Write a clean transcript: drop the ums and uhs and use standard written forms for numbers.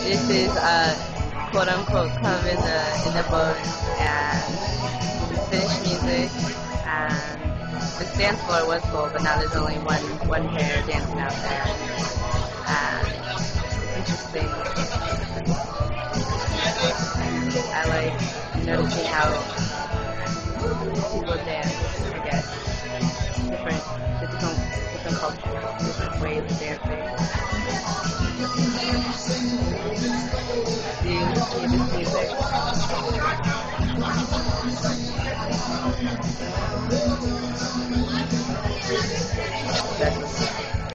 this is quote unquote come in the book and finish music and this dance floor was full, but now there's only one pair dancing out there. And it's interesting. I like noticing how people dance, I guess. Different cultures, different ways of dancing. Do you this music?